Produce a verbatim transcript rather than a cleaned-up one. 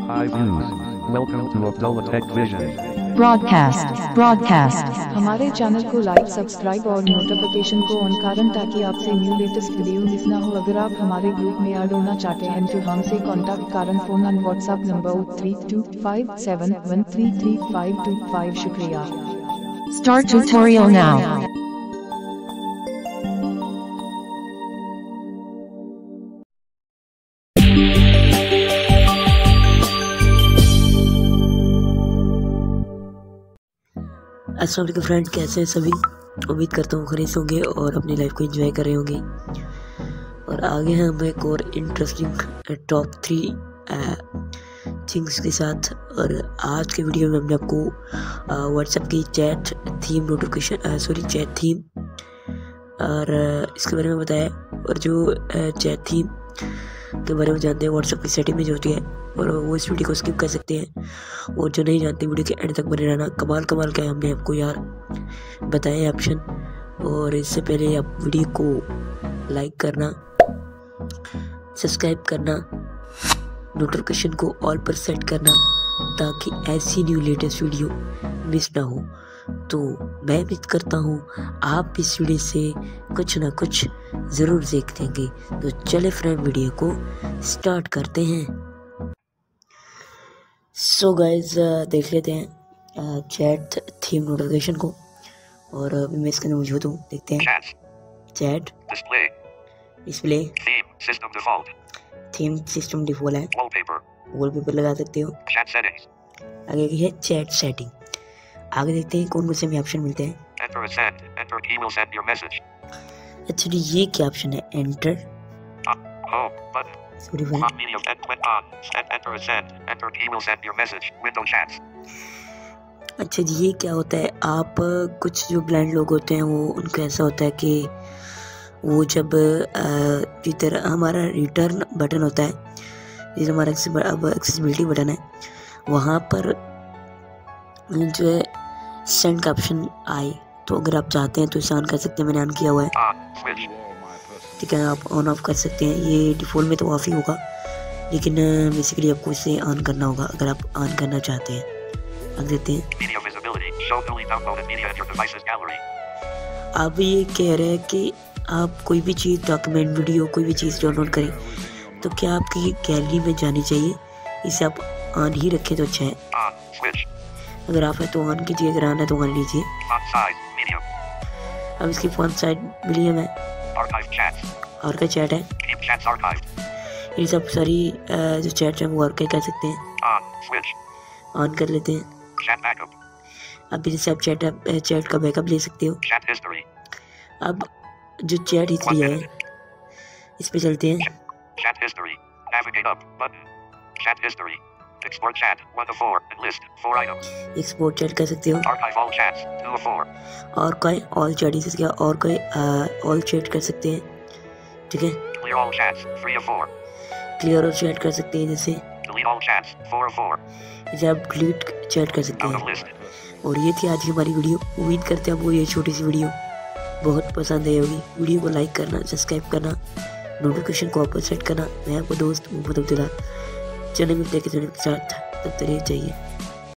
Hi views. Welcome to Abdullah Tech Vision. Broadcast broadcast हमारे channel को like subscribe और notification को on करें ताकि आपसे न्यू लेटेस्ट वीडियो मिस ना हो। अगर आप हमारे ग्रुप में ऐड होना चाहते हैं तो हमसे कांटेक्ट करें फोन और WhatsApp number three two five seven one three three five two five. शुक्रिया। Start tutorial now. अस्सलाम वालेकुम फ्रेंड्स, कैसे हैं सभी। उम्मीद करता हूँ खरीद होंगे और अपनी लाइफ को एंजॉय कर रहे होंगे। और आगे हैं हम एक और इंटरेस्टिंग टॉप थ्री थिंग्स के साथ। और आज के वीडियो में हमने आपको व्हाट्सएप की chat theme notification sorry chat theme और uh, इसके बारे में बताया। और जो चैट uh, थीम के बारे में जानते हैं व्हाट्सएप की सेटिंग में जो होती है, और वो इस वीडियो को स्किप कर सकते हैं। और जो नहीं जानते वीडियो के एंड तक बने रहना। कमाल कमाल का है, हमने आपको यार बताया ऑप्शन। और इससे पहले आप वीडियो को लाइक करना, सब्सक्राइब करना, नोटिफिकेशन को ऑल पर सेट करना ताकि ऐसी न्यू लेटेस्ट वीडियो मिस ना हो। तो मैं उम्मीद करता हूँ आप इस वीडियो से कुछ ना कुछ ज़रूर सीख देंगे। तो चले फ्रेंड, वीडियो को स्टार्ट करते हैं। सो गाइज देख लेते हैं चैट थीम नोटिफिकेशन को। और अभी मैं इसके अंदर मौजूद हूँ, देखते हैं chat display theme system default है। वॉलपेपर लगा सकते हो। आगे की है चैट सेटिंग। आगे देखते हैं कौन कौन से हमें ऑप्शन मिलते हैं। अच्छा, ये क्या ऑप्शन है? एंटर सॉरी अच्छा जी, ये क्या होता है? आप कुछ जो ब्लाइंड लोग होते हैं वो उनको ऐसा होता है कि वो जब जिधर हमारा रिटर्न बटन होता है, जिधर हमारा एक्सेसिबिलिटी बटन है, वहाँ पर जो है सेंड का ऑप्शन आए, तो अगर आप चाहते हैं तो इसे ऑन कर सकते हैं। मैंने ऑन किया हुआ है, ठीक है। आप ऑन ऑफ कर सकते हैं। ये डिफ़ॉल्ट में तो ऑफ ही होगा, लेकिन बेसिकली आपको इसे ऑन करना होगा अगर आप ऑन करना चाहते हैं। अब देखते हैं। अब ये कह रहे हैं कि आप कोई भी चीज़, डॉक्यूमेंट, वीडियो, कोई भी चीज़ डाउनलोड करें तो क्या आपकी गैलरी में जानी चाहिए? इसे आप ऑन ही रखें तो अच्छा है। अगर आप है तो ऑन कीजिए, अगर ऑन है तो ऑन लीजिए। अब इसकी फॉन्ट साइज मीडियम है और का चैट है। ये सब सारी जो चैट है वो और कर सकते हैं। ऑन कर लेते हैं। अब जैसे आप चैट चैट का बैकअप ले सकते हो। अब जो चैट हिस्ट्री है इस पे चलते हैं। एक्सपोर्ट चैट कर सकते हो। और कोई ऑल चैट इसके और कोई ऑल चैट कर सकते हैं, ठीक है। क्लियर और चैट कर सकते हैं, जैसे जैसे आप डिलीट चैट कर सकते हैं। और ये थी आज की हमारी वीडियो। उम्मीद करते हैं आपको ये छोटी सी वीडियो बहुत पसंद आई होगी। वीडियो को लाइक करना, सब्सक्राइब करना, नोटिफिकेशन को ऑल सेट करना। मैं आपको दोस्त मोहम्मद अब्दुल्ला चैनल में देखे के साथ तब तक चाहिए।